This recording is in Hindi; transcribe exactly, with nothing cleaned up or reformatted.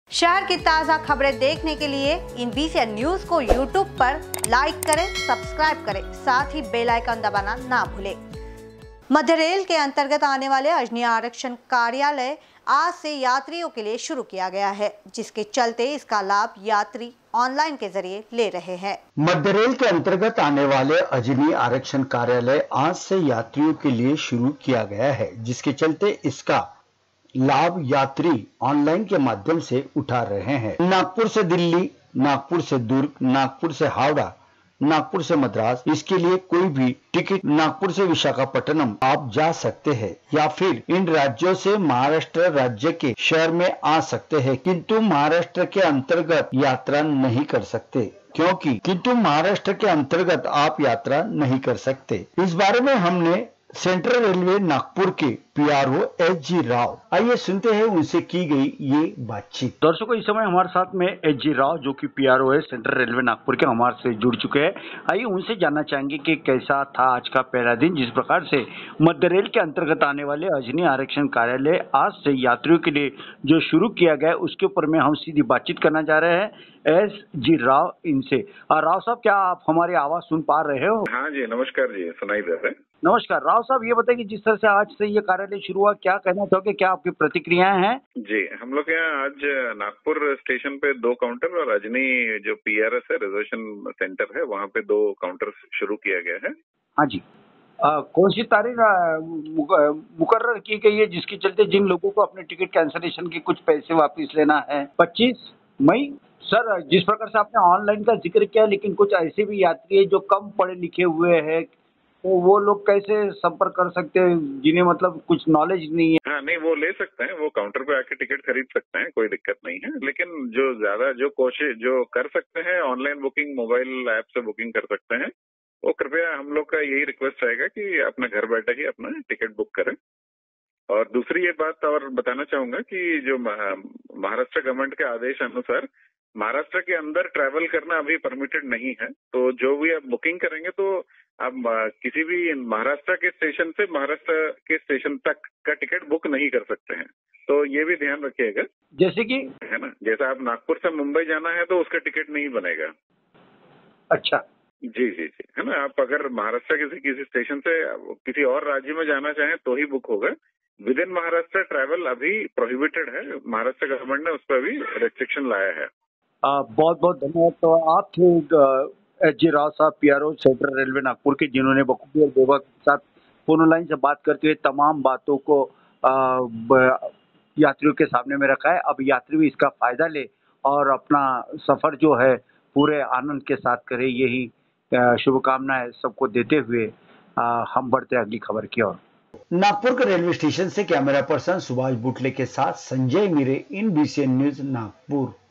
शहर की ताज़ा खबरें देखने के लिए इन बीसीएन न्यूज को यूट्यूब पर लाइक करें, सब्सक्राइब करें, साथ ही बेल आइकन दबाना ना भूलें। मध्य रेल के अंतर्गत आने वाले अजनी आरक्षण कार्यालय आज से यात्रियों के लिए शुरू किया गया है, जिसके चलते इसका लाभ यात्री ऑनलाइन के जरिए ले रहे हैं। मध्य रेल के अंतर्गत आने वाले अजनी आरक्षण कार्यालय आज से यात्रियों के लिए शुरू किया गया है, जिसके चलते इसका लाभ यात्री ऑनलाइन के माध्यम से उठा रहे हैं। नागपुर से दिल्ली, नागपुर से दुर्ग, नागपुर से हावड़ा, नागपुर से मद्रास, इसके लिए कोई भी टिकट नागपुर से विशाखापट्टनम आप जा सकते हैं या फिर इन राज्यों से महाराष्ट्र राज्य के शहर में आ सकते हैं, किंतु महाराष्ट्र के अंतर्गत यात्रा नहीं कर सकते क्योंकि किंतु महाराष्ट्र के अंतर्गत आप यात्रा नहीं कर सकते। इस बारे में हमने सेंट्रल रेलवे नागपुर के पीआरओ एच जी राव, आइए सुनते हैं उनसे की गई ये बातचीत। दर्शकों, इस समय हमारे साथ में एच जी राव जो कि पीआरओ है सेंट्रल रेलवे नागपुर के, हमारे से जुड़ चुके हैं। आइए उनसे जानना चाहेंगे कि कैसा था आज का पहला दिन, जिस प्रकार से मध्य रेल के अंतर्गत आने वाले अजनी आरक्षण कार्यालय आज से यात्रियों के लिए जो शुरू किया गया उसके ऊपर में हम सीधी बातचीत करना चाह रहे हैं एस जी राव इनसे। राव साहब, क्या आप हमारी आवाज सुन पा रहे हो? हाँ जी, नमस्कार जी, सुनाई दे रहा है। नमस्कार राव साहब, ये बताइए जिस तरह से आज से ये कार्यालय शुरू हुआ, क्या कहना चाहोगे, क्या आपकी प्रतिक्रियाएं हैं? जी, हम लोग यहाँ आज नागपुर स्टेशन पे दो काउंटर और अजनी जो पीआरएस है रिजर्वेशन सेंटर है, वहाँ पे दो काउंटर शुरू किया गया है। हाँ जी, आ, कौन सी तारीख मुकर्रर की गई है जिसके चलते जिन लोगों को अपने टिकट कैंसिलेशन के कुछ पैसे वापस लेना है? पच्चीस मई। सर, जिस प्रकार से आपने ऑनलाइन का जिक्र किया, लेकिन कुछ ऐसे भी यात्री है जो कम पढ़े लिखे हुए हैं, तो वो लोग कैसे संपर्क कर सकते हैं जिन्हें मतलब कुछ नॉलेज नहीं है? हाँ, नहीं, वो ले सकते हैं, वो काउंटर पे आके टिकट खरीद सकते हैं, कोई दिक्कत नहीं है। लेकिन जो ज्यादा जो कोशिश जो कर सकते हैं ऑनलाइन बुकिंग, मोबाइल ऐप से बुकिंग कर सकते हैं, वो कृपया हम लोग का यही रिक्वेस्ट रहेगा कि अपने घर बैठे ही अपना टिकट बुक करें। और दूसरी ये बात और बताना चाहूंगा कि जो महाराष्ट्र गवर्नमेंट के आदेश अनुसार महाराष्ट्र के अंदर ट्रैवल करना अभी परमिटेड नहीं है। तो जो भी आप बुकिंग करेंगे तो आप किसी भी महाराष्ट्र के स्टेशन से महाराष्ट्र के स्टेशन तक का टिकट बुक नहीं कर सकते हैं, तो ये भी ध्यान रखिएगा। जैसे कि है ना, जैसा आप नागपुर से मुंबई जाना है तो उसका टिकट नहीं बनेगा। अच्छा, जी जी जी, है ना। आप अगर महाराष्ट्र के किसी किसी स्टेशन से किसी और राज्य में जाना चाहें तो ही बुक होगा। विद इन महाराष्ट्र ट्रैवल अभी प्रोहिबिटेड है, महाराष्ट्र गवर्नमेंट ने उस पर भी रेस्ट्रिक्शन लाया है। आ, बहुत बहुत धन्यवाद। तो आप थे एच जी राव साहब, पीआरओ सेंट्रल रेलवे नागपुर के, जिन्होंने बखूबी और बेवा के साथ फोन लाइन से बात करते हुए तमाम बातों को आ, यात्रियों के सामने में रखा है। अब यात्री भी इसका फायदा ले और अपना सफर जो है पूरे आनंद के साथ करे, यही शुभकामनाएं सबको देते हुए आ, हम बढ़ते अगली खबर की ओर। नागपुर के रेलवे स्टेशन से कैमरा पर्सन सुभाष बुटले के साथ Sanjay Meere, in BCN news Nagpur.